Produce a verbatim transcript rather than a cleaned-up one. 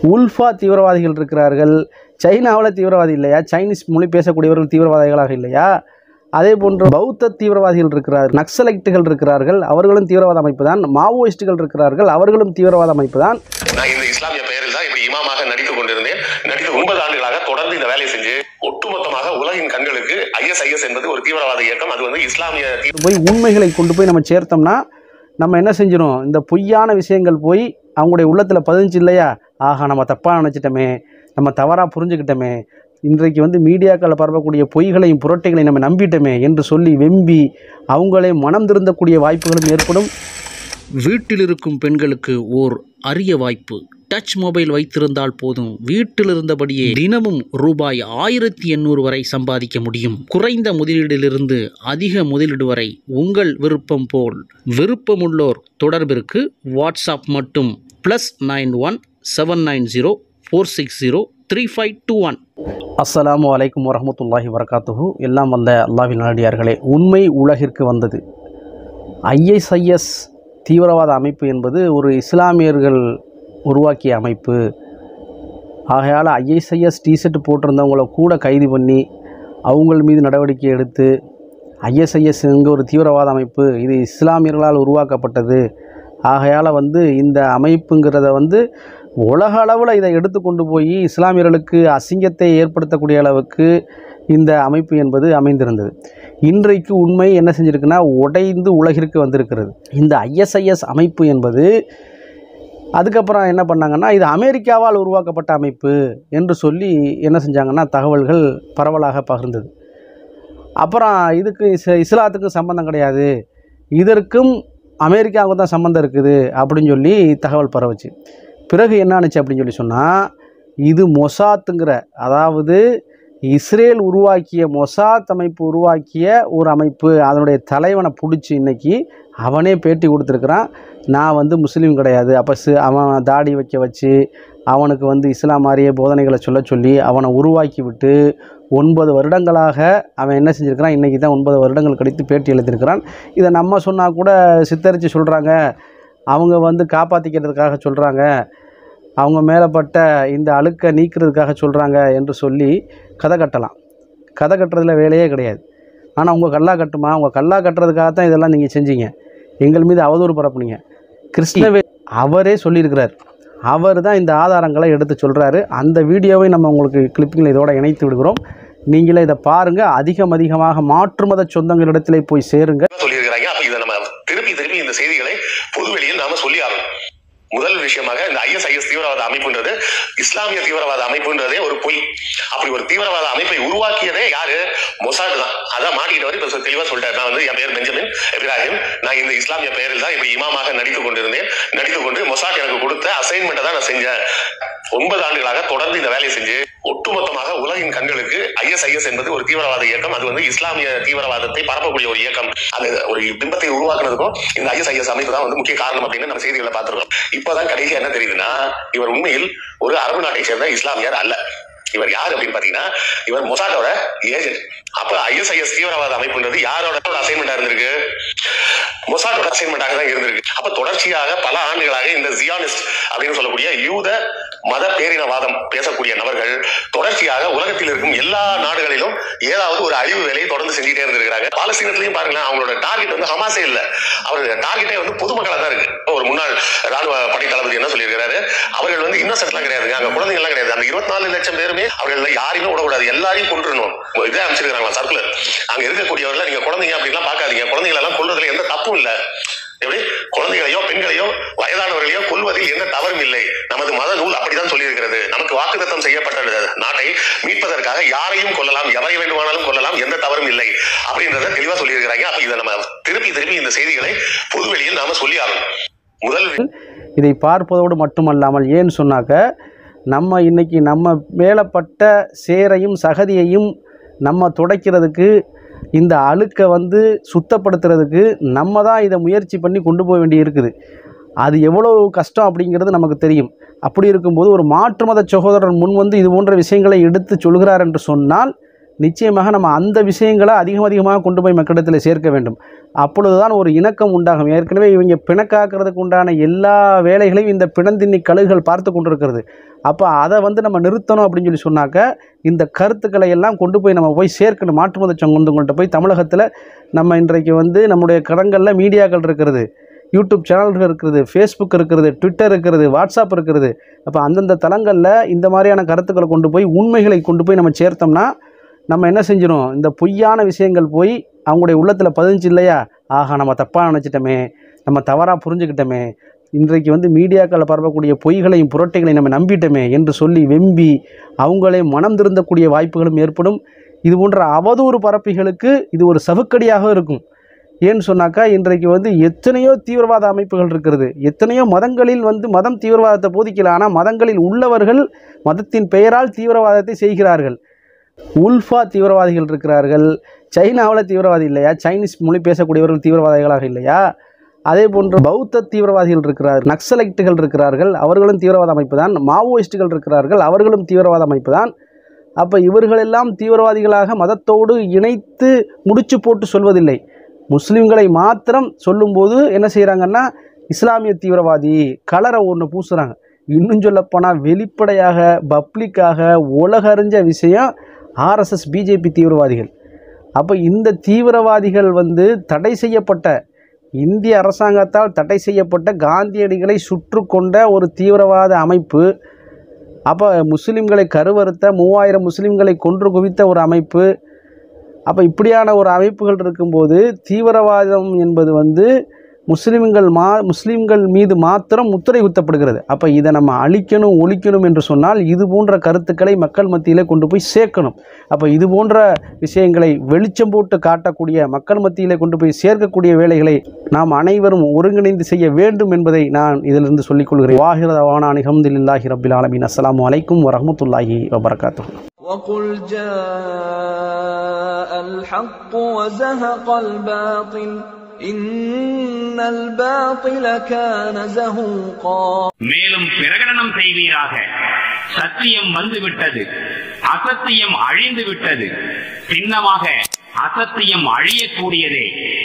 உல்ஃபா தீவிரவாதிகள் இருக்கிறார்கள். சைனாவில் தீவிரவாதி இல்லையா? சைனீஸ் மொழி பேசக்கூடியவர்கள் தீவிரவாதிகளாக இல்லையா? அதே போன்று பௌத்த தீவிரவாதிகள் இருக்கிறார்கள், நக்சலைட்டுகள் இருக்கிறார்கள், அவர்களும் தீவிரவாத அமைப்பு தான். மாவோயிஸ்டுகள் இருக்கிறார்கள், அவர்களும் தீவிரவாத அமைப்பு தான். நான் இந்த இஸ்லாமிய பெயரில் தான் இப்படி இமாமாக நடித்துக் கொண்டிருந்தேன். நடித்து ஒன்பது ஆண்டுகளாக தொடர்ந்து இந்த வேலையை செஞ்சு ஒட்டுமொத்தமாக உலகின் கண்களுக்கு ஐஎஸ்ஐஎஸ் என்பது ஒரு தீவிரவாத இயக்கம், அது வந்து இஸ்லாமிய போய் உண்மைகளை கொண்டு போய் நம்ம சேர்த்தோம்னா நம்ம என்ன செஞ்சிடும்? இந்த பொய்யான விஷயங்கள் போய் அவங்களுடைய உள்ளத்தில் பதிஞ்சு இல்லையா? ஆகா, நம்ம தப்பாக நினச்சிட்டோமே, நம்ம தவறாக புரிஞ்சுக்கிட்டோமே, இன்றைக்கு வந்து மீடியாக்களில் பரப்பக்கூடிய பொய்களையும் புரட்டைகளையும் நம்ம நம்பிட்டோமே என்று சொல்லி வெம்பி அவங்களே மனம் திருந்தக்கூடிய வாய்ப்புகளும் ஏற்படும். வீட்டில் இருக்கும் பெண்களுக்கு ஓர் அரிய வாய்ப்பு. டச் மொபைல் வைத்திருந்தால் போதும், வீட்டில் இருந்தபடியே தினமும் ரூபாய் ஆயிரத்தி எண்ணூறு வரை சம்பாதிக்க முடியும். குறைந்த முதலீடிலிருந்து அதிக முதலீடு வரை உங்கள் விருப்பம் போல். விருப்பமுள்ளோர் தொடர்பிற்கு வாட்ஸ்அப் மட்டும் plus nine one seven nine zero four six zero three five two one. அஸ்ஸலாமு அலைக்கும் வரஹ்மத்துல்லாஹி வரகாத்துஹு. எல்லாம் வல்ல அல்லாஹ்வின் நல்லடியார்களே, உண்மை உலகிற்கு வந்தது. ஐஎஸ்ஐஎஸ் தீவிரவாத அமைப்பு என்பது ஒரு இஸ்லாமியர்கள் உருவாக்கிய அமைப்பு. ஆகையால் ஐஎஸ்ஐஎஸ் டிஷர்ட் போட்டிருந்தவங்கள கூட கைது பண்ணி அவங்கள் மீது நடவடிக்கை எடுத்து, ஐஎஸ்ஐஎஸ் என்கிற ஒரு தீவிரவாத அமைப்பு, இது இஸ்லாமியர்களால் உருவாக்கப்பட்டது, ஆகையால் வந்து இந்த அமைப்புங்கிறத வந்து உலக அளவில் இதை எடுத்து கொண்டு போய் இஸ்லாமியர்களுக்கு அசிங்கத்தை ஏற்படுத்தக்கூடிய அளவுக்கு இந்த அமைப்பு என்பது அமைந்திருந்தது. இன்றைக்கு உண்மை என்ன செஞ்சுருக்குன்னா உடைந்து உலகிற்கு வந்திருக்கிறது. இந்த ஐஎஸ்ஐஎஸ் அமைப்பு என்பது அதுக்கப்புறம் என்ன பண்ணாங்கன்னா இது அமெரிக்காவால் உருவாக்கப்பட்ட அமைப்பு என்று சொல்லி என்ன செஞ்சாங்கன்னா தகவல்கள் பரவலாக பகிர்ந்தது. அப்புறம் இதுக்கு இஸ் இஸ்லாத்துக்கும் சம்பந்தம் கிடையாது, இதற்கும் அமெரிக்காவுக்கு தான் சம்பந்தம் இருக்குது அப்படின்னு சொல்லி தகவல் பரவுச்சு. பிறகு என்ன ஆணுச்சு அப்படின்னு சொல்லி சொன்னால், இது மொசாத்துங்கிற, அதாவது இஸ்ரேல் உருவாக்கிய மொசாத் அமைப்பு உருவாக்கிய ஒரு அமைப்பு, அதனுடைய தலைவனை பிடிச்சி இன்றைக்கி அவனே பேட்டி கொடுத்துருக்குறான். நான் வந்து முஸ்லீம் கிடையாது, அப்போ சி அவன் தாடி வைக்க வச்சு அவனுக்கு வந்து இஸ்லாம் மாதிரியே போதனைகளை சொல்ல சொல்லி அவனை உருவாக்கி விட்டு ஒன்பது வருடங்களாக அவன் என்ன செஞ்சுருக்கிறான், இன்றைக்கி தான் ஒன்பது வருடங்கள் கழித்து பேட்டி எழுதியிருக்கிறான். இதை நம்ம சொன்னால் கூட சித்தரித்து சொல்கிறாங்க, அவங்க வந்து காப்பாற்றிக்கிறதுக்காக சொல்கிறாங்க, அவங்க மேலப்பட்ட இந்த அழுக்கை நீக்கிறதுக்காக சொல்கிறாங்க என்று சொல்லி கதை கட்டலாம். கதை கட்டுறதுல வேலையே கிடையாது. ஆனால் உங்கள் கல்லா கட்டுமா? உங்கள் கல்லா கட்டுறதுக்காக தான் இதெல்லாம் நீங்கள் செஞ்சீங்க, எங்கள் மீது அவதூறு பரப்புனீங்க. கிருஷ்ணவே அவரே சொல்லியிருக்கிறார், அவர் தான் இந்த ஆதாரங்களை எடுத்து சொல்கிறாரு. அந்த வீடியோவை நம்ம உங்களுக்கு கிளிப்பிங்கில் இதோட இணைத்து விடுகிறோம். நீங்களே இதை பாருங்கள். அதிகம் அதிகமாக மாற்று மத சொந்தங்களிடத்திலே போய் சேருங்க சொல்லியிருக்கிறாங்க. அப்போ இதை நம்ம திருப்பி திருப்பி இந்த செய்திகளை பொதுவெளியில் நாம சொல்லி ஆகணும். முதல் விஷயமாக இந்த ஐஎஸ்ஐஎஸ் தீவிரவாத அமைப்புன்றது இஸ்லாமிய தீவிரவாத அமைப்புன்றதே ஒரு பொய். அப்படி ஒரு தீவிரவாத அமைப்பை உருவாக்கியதே யாரு? மொசாட் தான். அதான் மாட்டிக்கிட்டவர் இப்ப தெளிவா சொல்லிட்டாரு. நான் வந்து என் பேர் பெஞ்சமின் இப்ராஹிம், நான் இந்த இஸ்லாமிய பெயரில் தான் இப்படி இமாமாக நடித்துக் கொண்டிருந்தேன். நடித்துக் கொண்டு மொசாட் எனக்கு கொடுத்த அசைன்மெண்ட்டை தான் நான் செஞ்சேன். ஒன்பது ஆண்டுகளாக தொடர்ந்து இந்த வேலையை செஞ்சு ஒட்டுமொத்தமாக உலகின் கண்களுக்கு ஐஎஸ்ஐஎஸ் என்பது ஒரு தீவிரவாத இயக்கம், அது வந்து இஸ்லாமிய தீவிரவாதத்தை பரப்பக்கூடிய ஒரு இயக்கம், அந்த ஒரு பிம்பத்தை உருவாக்குறதுக்கும் இந்த ஐஎஸ்ஐஎஸ் அமைப்பு தான் வந்து முக்கிய காரணம் அப்படின்னு நம்ம செய்திகளை பார்த்திருக்கோம். இப்பதான் கடைசியா என்ன தெரியுதுன்னா, இவர் உண்மையில் ஒரு அரபு நாட்டை சேர்ந்த இஸ்லாமியர் அல்ல. இவர் யார் அப்படின்னு பாத்தீங்கன்னா, இவர் மொசாட்டோட ஏஜென்ட். அப்ப ஐஎஸ்ஐஎஸ் தீவிரவாத அமைப்புன்றது யாரோட அசைன்மெண்டா இருந்திருக்கு? மொசாட்டோட அசைன்மெண்டாக தான் இருந்திருக்கு. அப்ப தொடர்ச்சியாக பல ஆண்டுகளாக இந்த ஜியானிஸ்ட் அப்படின்னு சொல்லக்கூடிய யூத மத பேரினவாதம் பேசக்கூடிய நபர்கள் தொடர்ச்சியாக உலகத்தில் இருக்கும் எல்லா நாடுகளிலும் ஏதாவது ஒரு அழிவு வேலையை தொடர்ந்து செஞ்சுட்டே இருந்திருக்கிறாங்க. பாலஸ்தீனத்திலையும் பாருங்களேன், அவங்களோட டார்கெட் வந்து ஹமாஸே இல்ல, அவருடைய டார்கெட்டே வந்து பொதுமக்களா தான் இருக்கு. ஒரு முன்னாள் ராணுவ படை தளபதி என்ன சொல்லியிருக்காரு, அவர்கள் வந்து இன்னசென்ட் எல்லாம் கிடையாது, அங்க குழந்தைங்க எல்லாம் கிடையாது, அந்த இருபத்தி நாலு லட்சம் பேருமே அவர்கள் யாரையுமே விடக்கூடாது, எல்லாரையும் கொண்டுறணும். இதே அமைச்சிருக்காங்களா சர்க்குலர், அங்க இருக்கக்கூடியவர்கள் நீங்க குழந்தைங்க அப்படின்லாம் பாக்காதீங்க, குழந்தைகளை எல்லாம் கொள்வதில் எந்த தப்பும் இல்ல, எப்படி குழந்தைகளையோ பெண்களையோ வயதானவர்களையோ கொல்வதில் எந்த தவறும் இல்லை, நமது மத நூல் அப்படிதான் சொல்லி இருக்கிறது. நமக்கு வாக்குத்தத்தம் செய்யப்பட்ட நாட்டை மீட்பதற்காக யாரையும் கொல்லலாம், எவரை வேண்டுமானாலும் கொல்லலாம், எந்த தவறும் இல்லை அப்படின்றத தெளிவா சொல்லி இருக்கிறாங்க. அப்ப இதை நம்ம திருப்பி திருப்பி இந்த செய்திகளை பொதுவெளியில் நாம சொல்லி ஆகணும். முதல் இதை பார்ப்பதோடு மட்டுமல்லாமல், ஏன்னு சொன்னாக்க நம்ம இன்னைக்கு நம்ம மேலப்பட்ட சேரையும் சகதியையும் நம்ம துடைக்கிறதுக்கு, இந்த அழுக்கை வந்து சுத்தப்படுத்துறதுக்கு நம்ம தான் இதை முயற்சி பண்ணி கொண்டு போக வேண்டி இருக்குது. அது எவ்வளோ கஷ்டம் அப்படிங்கிறது நமக்கு தெரியும். அப்படி இருக்கும்போது ஒரு மாற்று மத சகோதரர் முன் வந்து இது போன்ற விஷயங்களை எடுத்து சொல்கிறார் என்று சொன்னால் நிச்சயமாக நம்ம அந்த விஷயங்களை அதிகம் அதிகமாக கொண்டு போய் மக்களிடத்தில் சேர்க்க வேண்டும். அப்பொழுதுதான் ஒரு இணக்கம் உண்டாகும். ஏற்கனவே இவங்க பிணக்காக்கிறதுக்கு உண்டான எல்லா வேலைகளையும் இந்த பிணந்தின்னி கழுகுகள் பார்த்து கொண்டிருக்கிறது. அப்போ அதை வந்து நம்ம நிறுத்தணும் அப்படின்னு சொல்லி சொன்னாக்க இந்த கருத்துக்களை எல்லாம் கொண்டு போய் நம்ம போய் சேர்க்கணும். மாற்று மத சங்கொண்டுங்கள்கிட்ட போய் தமிழகத்தில் நம்ம இன்றைக்கு வந்து நம்முடைய கடங்களில் மீடியாக்கள் இருக்கிறது, யூடியூப் சேனல்கள் இருக்கிறது, ஃபேஸ்புக் இருக்கிறது, ட்விட்டர் இருக்கிறது, வாட்ஸ்அப் இருக்கிறது. அப்போ அந்தந்த தளங்களில் இந்த மாதிரியான கருத்துக்களை கொண்டு போய் உண்மைகளை கொண்டு போய் நம்ம சேர்த்தோம்னா நம்ம என்ன செஞ்சிடும், இந்த பொய்யான விஷயங்கள் போய் அவங்களுடைய உள்ளத்தில் பதிஞ்சு இல்லையா, ஆகா நம்ம தப்பாக நினச்சிட்டோமே, நம்ம தவறாக புரிஞ்சுக்கிட்டோமே, இன்றைக்கு வந்து மீடியாக்களில் பரவக்கூடிய பொய்களையும் புரட்டைகளையும் நம்ம நம்பிட்டோமே என்று சொல்லி வெம்பி அவங்களே மனம் திருந்தக்கூடிய வாய்ப்புகளும் ஏற்படும். இது போன்ற அவதூறு பரப்பிகளுக்கு இது ஒரு சவுக்கடியாக இருக்கும். ஏன்னு சொன்னாக்கா இன்றைக்கு வந்து எத்தனையோ தீவிரவாத அமைப்புகள் இருக்கிறது, எத்தனையோ மதங்களில் வந்து மதம் தீவிரவாதத்தை போதிக்கல, ஆனால் மதங்களில் உள்ளவர்கள் மதத்தின் பெயரால் தீவிரவாதத்தை செய்கிறார்கள். உல்ஃபா தீவிரவாதிகள் இருக்கிறார்கள், சைனாவில் தீவிரவாதி இல்லையா, சைனீஸ் மொழி பேசக்கூடியவர்கள் தீவிரவாதிகளாக இல்லையா, அதே போன்று பௌத்த தீவிரவாதிகள் இருக்கிறார்கள், நக்சலைட்டுகள் இருக்கிறார்கள், அவர்களும் தீவிரவாத அமைப்பு தான், மாவோயிஸ்டுகள் இருக்கிறார்கள், அவர்களும் தீவிரவாத அமைப்பு தான். அப்போ இவர்களெல்லாம் தீவிரவாதிகளாக மதத்தோடு இணைத்து முடிச்சு போட்டு சொல்வதில்லை. முஸ்லீம்களை மாத்திரம் சொல்லும்போது என்ன செய்கிறாங்கன்னா இஸ்லாமிய தீவிரவாதி கலரை ஒன்று பூசுகிறாங்க. இன்னும் சொல்லப்போனால் வெளிப்படையாக பப்ளிக்காக உலகறிஞ்ச விஷயம் ஆர்எஸ்எஸ் பிஜேபி தீவிரவாதிகள். அப்போ இந்த தீவிரவாதிகள் வந்து தடை செய்யப்பட்ட இந்திய அரசாங்கத்தால் தடை செய்யப்பட்ட காந்தியடிகளை சுற்று கொண்ட ஒரு தீவிரவாத அமைப்பு. அப்போ முஸ்லீம்களை கருவறுத்த மூவாயிரம் முஸ்லீம்களை கொன்று குவித்த ஒரு அமைப்பு. அப்போ இப்படியான ஒரு அமைப்புகள் இருக்கும்போது தீவிரவாதம் என்பது வந்து முஸ்லீம்கள் மா முஸ்லீம்கள் மீது மாத்திரம் முத்திரை குத்தப்படுகிறது. அப்போ இதை நம்ம அழிக்கணும் ஒழிக்கணும் என்று சொன்னால் இது போன்ற கருத்துக்களை மக்கள் மத்தியிலே கொண்டு போய் சேர்க்கணும். அப்போ இது போன்ற விஷயங்களை வெளிச்சம் போட்டு காட்டக்கூடிய மக்கள் மத்தியிலே கொண்டு போய் சேர்க்கக்கூடிய வேலைகளை நாம் அனைவரும் ஒருங்கிணைந்து செய்ய வேண்டும் என்பதை நான் இதிலிருந்து சொல்லிக்கொள்கிறேன். வாஹிரதவானா அல்ஹம்துலில்லாஹி ரப்பில் ஆலமீன். அஸ்ஸலாமு அலைக்கும் வரஹ்மத்துல்லாஹி வபரகாத்துஹு. وقل جاء الحق وزهق الباطل إن الباطل كان زهوقا. மேலும் பிரகடனம் செய்வீராக, சத்தியம் வந்துவிட்டது, அசத்தியம் அழிந்து விட்டது, சின்னமாக அசத்தியம் அழியக்கூடியதே.